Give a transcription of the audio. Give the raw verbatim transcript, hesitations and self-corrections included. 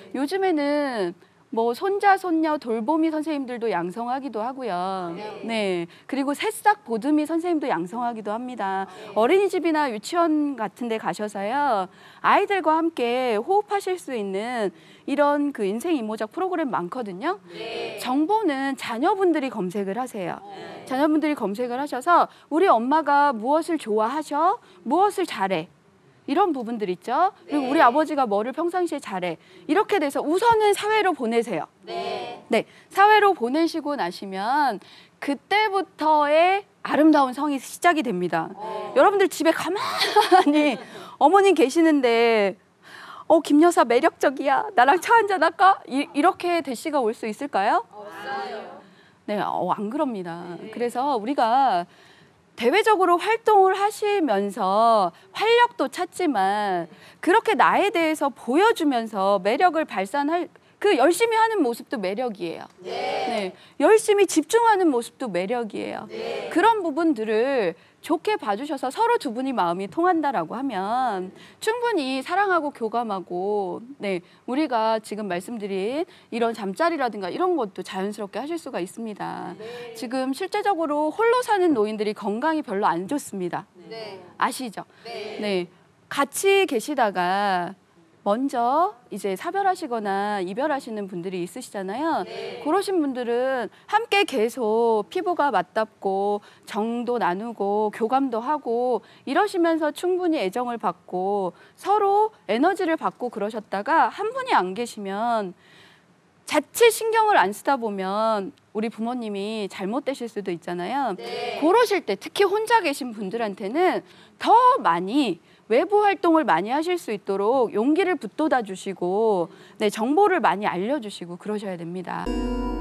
요즘에는 뭐 손자, 손녀 돌보미 선생님들도 양성하기도 하고요. 네. 네. 그리고 새싹 보듬이 선생님도 양성하기도 합니다. 네. 어린이집이나 유치원 같은 데 가셔서요. 아이들과 함께 호흡하실 수 있는 이런 그 인생 이모작 프로그램 많거든요. 네. 정보는 자녀분들이 검색을 하세요. 네. 자녀분들이 검색을 하셔서 우리 엄마가 무엇을 좋아하셔? 무엇을 잘해? 이런 부분들 있죠. 그리고 네. 우리 아버지가 뭐를 평상시에 잘해. 이렇게 돼서 우선은 사회로 보내세요. 네. 네, 사회로 보내시고 나시면 그때부터의 아름다운 성이 시작이 됩니다. 어. 여러분들 집에 가만히 어머님 계시는데 어, 김 여사 매력적이야. 나랑 차 한잔 할까? 이, 이렇게 대시가 올 수 있을까요? 없어요. 네, 어, 안 그럽니다. 네. 그래서 우리가 대외적으로 활동을 하시면서 활력도 찾지만 그렇게 나에 대해서 보여주면서 매력을 발산할 그 열심히 하는 모습도 매력이에요. 네. 네, 열심히 집중하는 모습도 매력이에요. 네. 그런 부분들을 좋게 봐주셔서 서로 두 분이 마음이 통한다라고 하면 충분히 사랑하고 교감하고 네, 우리가 지금 말씀드린 이런 잠자리라든가 이런 것도 자연스럽게 하실 수가 있습니다. 네. 지금 실제적으로 홀로 사는 노인들이 건강이 별로 안 좋습니다. 네. 아시죠? 네. 네, 같이 계시다가 먼저 이제 사별하시거나 이별하시는 분들이 있으시잖아요. 네. 그러신 분들은 함께 계속 피부가 맞닿고 정도 나누고 교감도 하고 이러시면서 충분히 애정을 받고 서로 에너지를 받고 그러셨다가 한 분이 안 계시면 자칫 신경을 안 쓰다 보면 우리 부모님이 잘못되실 수도 있잖아요. 네. 그러실 때 특히 혼자 계신 분들한테는 더 많이 외부 활동을 많이 하실 수 있도록 용기를 북돋아 주시고 네, 정보를 많이 알려주시고 그러셔야 됩니다.